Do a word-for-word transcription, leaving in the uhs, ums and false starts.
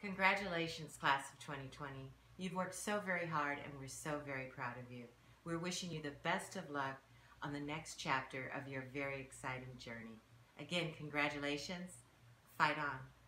Congratulations, class of twenty twenty. You've worked so very hard and we're so very proud of you. We're wishing you the best of luck on the next chapter of your very exciting journey. Again, congratulations. Fight on.